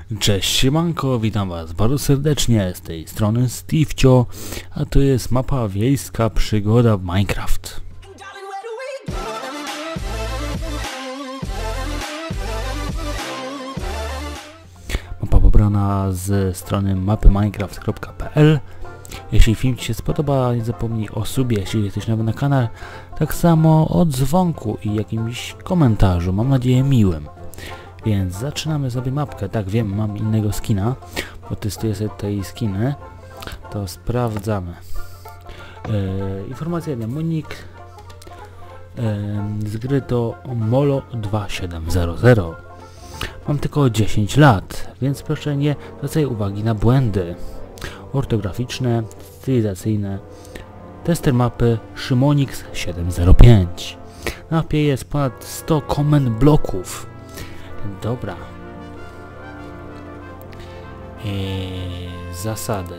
Cześć, siemanko, witam was bardzo serdecznie, z tej strony Steve'cio, a to jest mapa Wiejska Przygoda w Minecraft. Mapa pobrana z strony mapyminecraft.pl. Jeśli film ci się spodoba, nie zapomnij o subie, jeśli jesteś nowy na kanał, tak samo o dzwonku i jakimś komentarzu, mam nadzieję miłym. Więc zaczynamy sobie mapkę. Tak, wiem, mam innego skina, bo testuję sobie tej skiny. To sprawdzamy. Informacja mnemonik z gry to Molo2700. Mam tylko 10 lat, więc proszę nie zwracaj uwagi na błędy ortograficzne, stylizacyjne. Tester mapy Szymonix705. Na mapie jest ponad 100 komend bloków. Dobra. Zasady.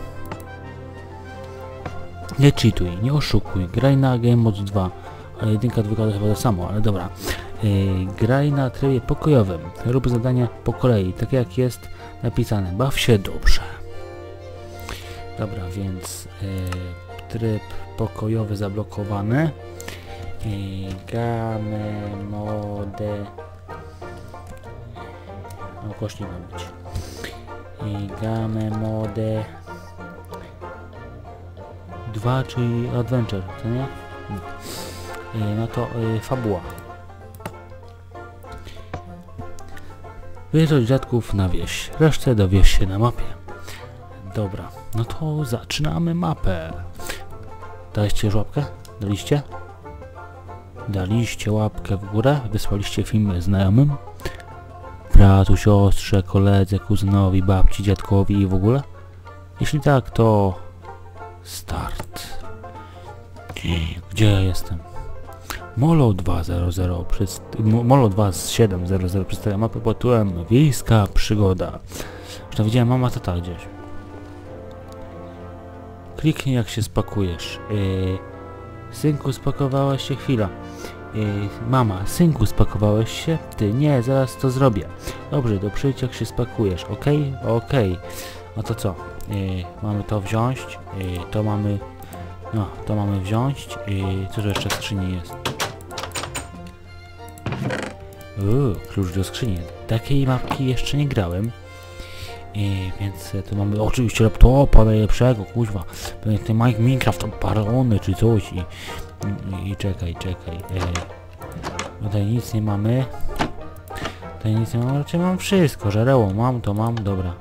Nie cheatuj, nie oszukuj, graj na Game Mode 2. Ale 1, 2 to chyba to samo, ale dobra. Graj na trybie pokojowym. Rób zadania po kolei, tak jak jest napisane. Baw się dobrze. Dobra, więc tryb pokojowy zablokowany. Game Mode... No, kośnik ma być. Game Mode 2, czyli Adventure, co nie? No to fabuła. Wyjeżdżać dziadków na wieś, resztę dowiesz się na mapie. Dobra, no to zaczynamy mapę. Daliście już łapkę? Daliście? Daliście łapkę w górę? Wysłaliście film znajomym? Bratu, siostrze, koledze, kuzynowi, babci, dziadkowi i w ogóle? Jeśli tak, to... Start. Gdzie ja jestem? Molo2700 przedstawia mapę pod tytułem Wiejska Przygoda. Już to widziałem, mama tata gdzieś. Kliknij, jak się spakujesz. Synku, spakowałeś się? Chwila. Mama, synku, spakowałeś się? Ty, nie, zaraz to zrobię. Dobrze, to przyjdź, jak się spakujesz, ok? Okej. No to co? Mamy to wziąć, to mamy... No, to mamy wziąć. Co to jeszcze w skrzyni jest? Klucz do skrzyni. Takiej mapki jeszcze nie grałem. Więc to mamy oczywiście laptopa najlepszego, kuźwa. Ten Minecraft odpalony czy coś i czekaj. Tutaj nic nie mamy. Tutaj nic nie mam, raczej mam wszystko, żareło, mam, dobra.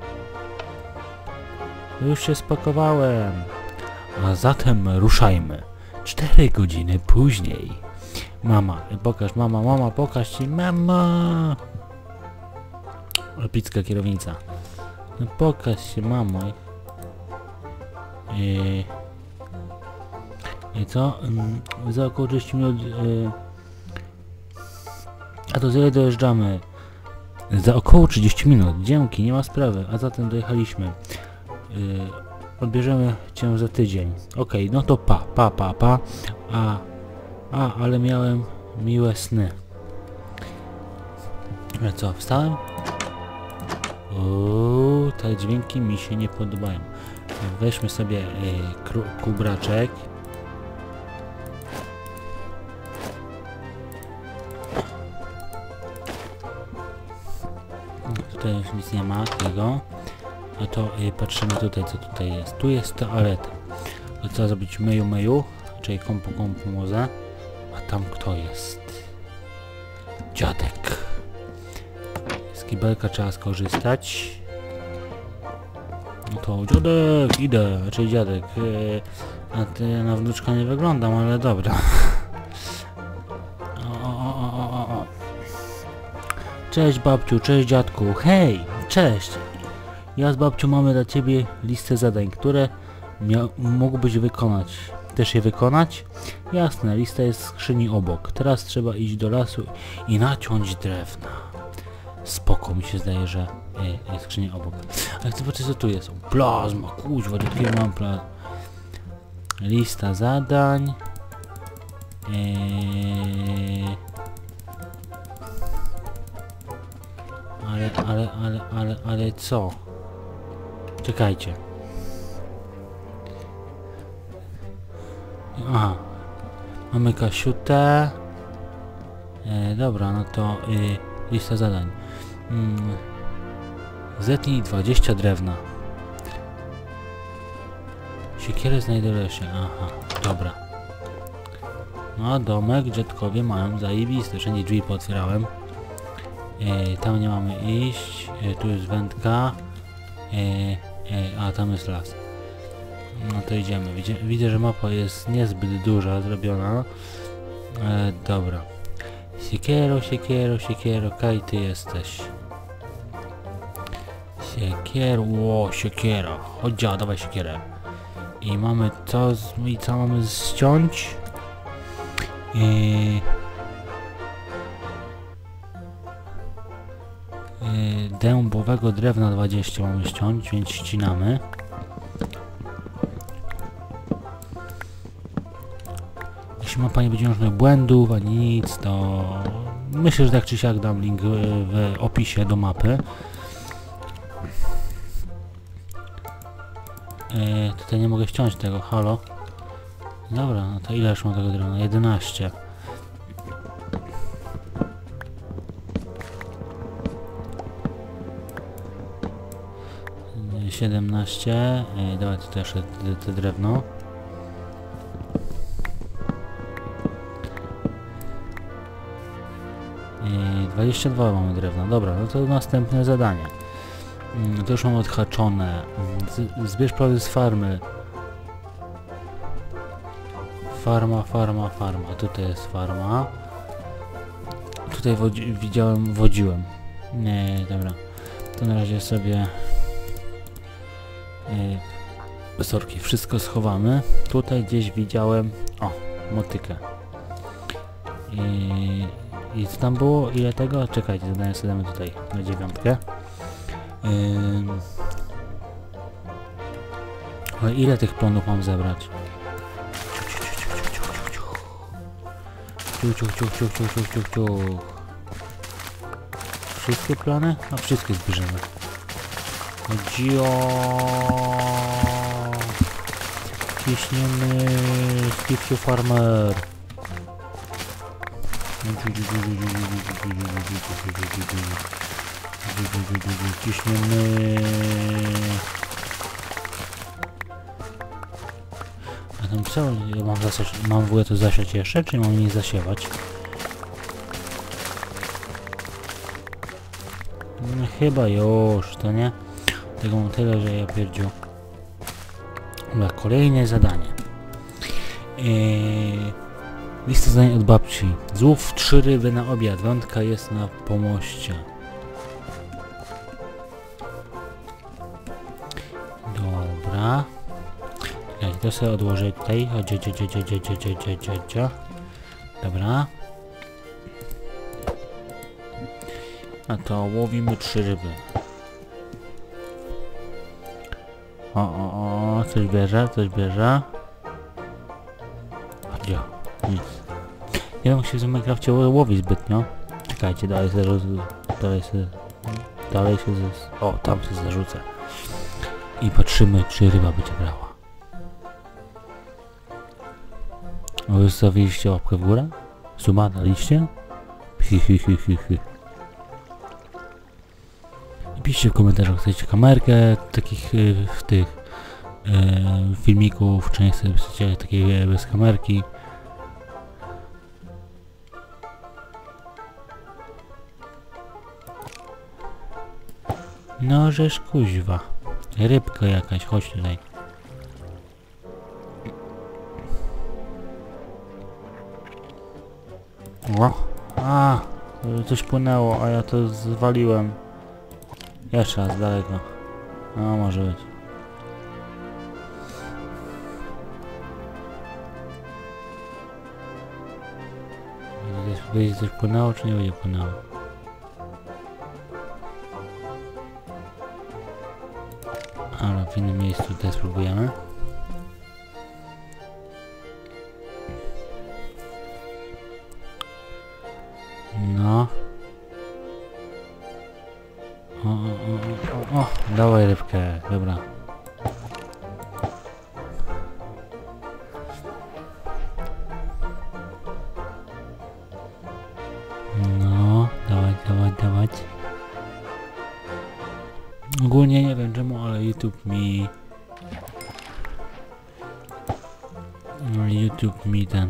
Już się spakowałem. A zatem ruszajmy. 4 godziny później. Mama, pokaż, mama, pokaż ci, mama. Epicka kierownica. No pokaż się, mamo. I co? Za około 30 minut... A to zaraz dojeżdżamy. Za około 30 minut. Dzięki, nie ma sprawy. A zatem dojechaliśmy. Odbierzemy cię za tydzień. Okej, no to pa. Ale miałem miłe sny. Ale co, wstałem? Te dźwięki mi się nie podobają. Weźmy sobie kubraczek. Tutaj już nic nie ma tego. No to patrzymy tutaj, co tutaj jest. Tu jest toaleta. To trzeba zrobić myju, czyli kompu może. A tam kto jest? Dziadek. Z kibelka trzeba skorzystać. No to dziadek, idę, raczej dziadek. A ty na wnuczka nie wyglądam, ale dobra. O. Cześć babciu, cześć dziadku. Hej, cześć. Ja z babcią mamy dla ciebie listę zadań, które mógłbyś wykonać. Chcesz je wykonać? Jasne, lista jest w skrzyni obok. Teraz trzeba iść do lasu i naciąć drewna. Spoko, mi się zdaje, że jest skrzynia obok. Ale chcę zobaczyć, co tu jest. O, plazma, kuźwa, do takiego mam plazma. Lista zadań. ale co? Czekajcie. Aha. Mamy kasiutę. Dobra, no to lista zadań. Zetnij 20 drewna. Siekierę znajdę w lesie. Aha, dobra. No, domek dziadkowie mają zajebiste. Wszędzie drzwi pootwierałem. Tam nie mamy iść. Tu jest wędka. A tam jest las. No to idziemy. Widzę, że mapa jest niezbyt duża zrobiona. Dobra. Siekiero, kaj ty jesteś. Siekiera. Chodź, dawaj siekierę. I mamy to, i co mamy ściąć? Dębowego drewna 20 mamy ściąć, więc ścinamy. Jeśli mapa nie będzie miała żadnych błędów ani nic, to myślę, że tak czy siak dam link w opisie do mapy. Tutaj nie mogę ściąć tego, halo. Dobra, no to ileż mam tego drewna? 11. Yy, 17. Dawaj tu też te drewno. Yy, 22 mamy drewna. Dobra, no to następne zadanie. To już mam odhaczone. Zbierz plody z farmy. Farma. Tutaj jest farma. Tutaj wodziłem. Nie, dobra. To na razie sobie sorki, wszystko schowamy. Tutaj gdzieś widziałem, o, motykę. I co tam było? Ile tego? Czekajcie, zadanie sobie damy tutaj na 9. Ale ile tych plonów mam zebrać? Wszystkie plony? No wszystkie zbierzemy. Dzio. Ciśniemy Steve Farmer. Ciśniemy. A tam co? Ja mam w ogóle to zasiać jeszcze, czy mam nie zasiewać? No, chyba już, to nie? Tego mam tyle, że ja pierdziu. Dobra, kolejne zadanie. Lista zadań od babci. Złów 3 ryby na obiad. Wędka jest na pomoście. Dobra. To sobie odłożę tutaj. Dobra. A to łowimy 3 ryby. O, coś bierze. Gdzie? Nic. Nie wiem, jak się w Minecrafcie łowi zbytnio. Czekajcie, dalej się o, tam się zarzucę. I patrzymy, czy ryba będzie brała. Zostawiliście łapkę w górę? Suba daliście? Piszcie w komentarzach, chcecie kamerkę takich filmików, czy nie chcecie takiej bez kamerki. No żeż kuźwa. Rybka jakaś, chodź tutaj. O, coś płynęło, a ja to zwaliłem. Jeszcze raz daleko. No, może być. Będzie coś płynęło, czy nie będzie płynęło? Ale w innym miejscu tutaj spróbujemy. No. O, dawaj rybkę, dobra. No, dawać. Ogólnie nie wiem czemu, ale YouTube mi ten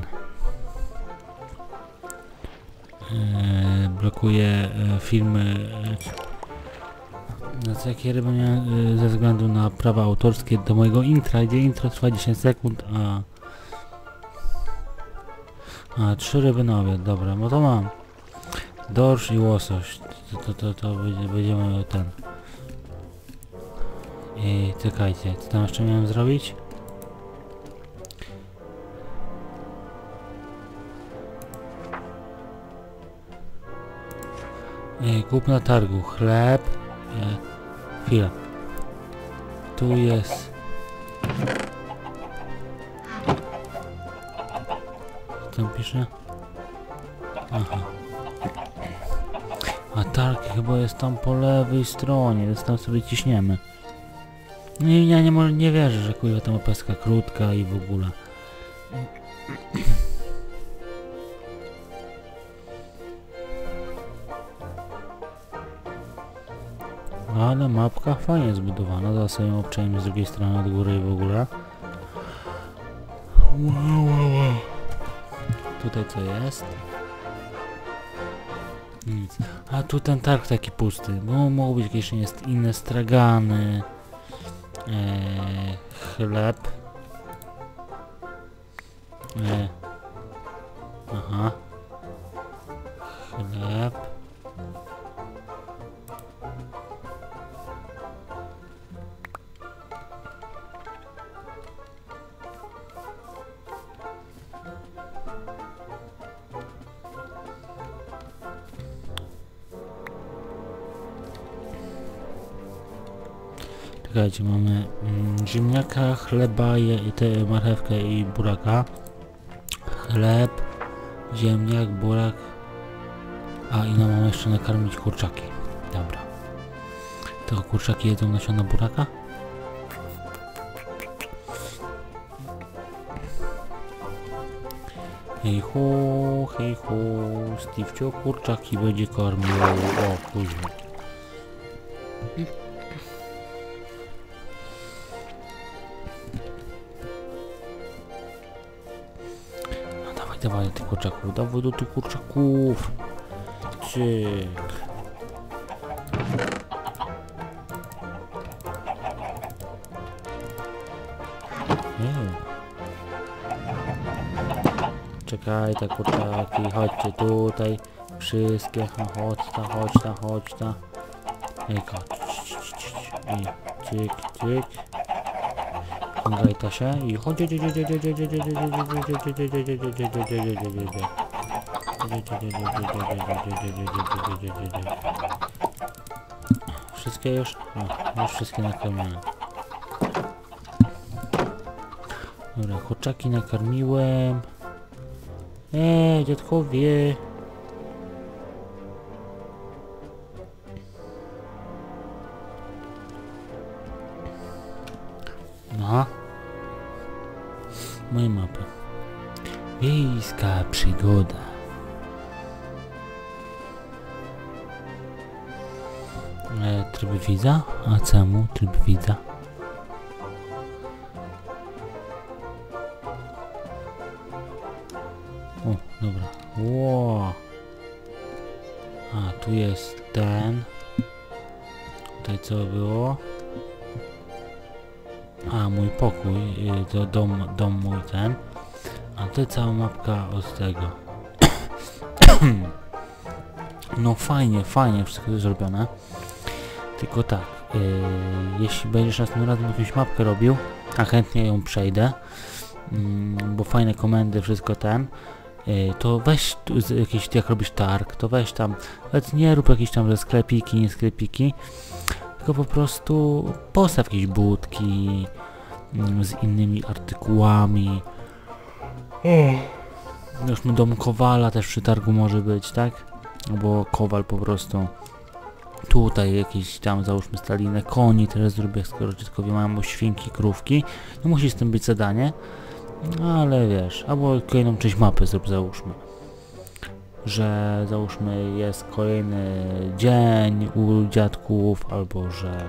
blokuje filmy znaczy jakie ryby miałem ze względu na prawa autorskie do mojego intra, gdzie intro trwa 10 sekund, a 3 ryby na obiad, dobra, no to mam dorsz i łosoś, to będziemy ten i czekajcie, co tam jeszcze miałem zrobić? Kup na targu chleb. Chwila. Tu jest. Co tam pisze? Aha. A targ chyba jest tam po lewej stronie, więc tam sobie ciśniemy. No i ja nie wierzę, że kurwa ta mapa jest taka krótka i w ogóle. Ale mapka fajnie zbudowana, zaraz sobie ją obczajmy z drugiej strony od góry i w ogóle. Wow. Tutaj co jest? Nic. A tu ten targ taki pusty, bo mogą być jakieś inne stragany. Chleb. Aha. Chleb. Czekajcie, mamy ziemniaka, chleba, marchewkę i buraka. Chleb, ziemniak, burak. A i no mamy jeszcze nakarmić kurczaki. Dobra. To kurczaki jedzą nasiona buraka? Hej ho, Steve'cio kurczaki będzie karmił. O, kuźwa. Dawaj do tych kurczaków, dawaj do tych kurczaków. Cyk. Czekaj, te kurczaki, chodźcie tutaj. Wszystkie, chodź ta. Ejka. I cyk. Ściągaj się i chodź. Wszystkie już? No, już wszystkie nakarmione. Dobra, kurczaki nakarmiłem. Dziadkowie. No. Moje mapy. Wiejska przygoda. Tryb widza? A czemu tryb widza? O, dobra. Wow. A, tu jest ten. Tutaj co było? A, mój pokój, to dom mój ten. A to cała mapka od tego. No fajnie, wszystko jest zrobione. Tylko tak, jeśli będziesz następnym razem jakąś mapkę robił, a chętnie ją przejdę, bo fajne komendy, wszystko ten, to weź jakieś, jak robisz targ, to weź tam, nie rób jakieś tam sklepiki, nie sklepiki, tylko po prostu postaw jakieś budki z innymi artykułami. Już dom Kowala też przy targu może być, tak? Albo Kowal po prostu. Tutaj jakieś tam załóżmy stalinę koni teraz zrobię, skoro dziadkowie mają świnki, krówki. No musi z tym być zadanie. No ale wiesz, albo kolejną część mapy załóżmy. Że załóżmy jest kolejny dzień u dziadków, albo że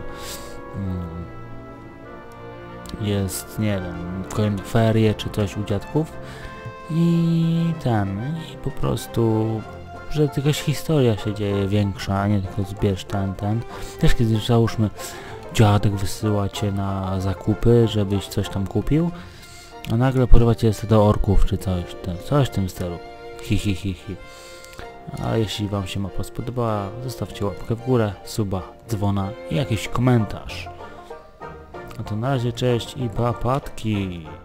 jest, nie wiem, kolejne ferie czy coś u dziadków i po prostu, że jakaś historia się dzieje większa, a nie tylko zbierz ten. Też kiedyś załóżmy dziadek wysyła cię na zakupy, żebyś coś tam kupił, a nagle porywa cię do orków czy coś w tym stylu. Hi. A jeśli wam się mapa spodobała, zostawcie łapkę w górę, suba, dzwona i jakiś komentarz. A to na razie cześć i papatki.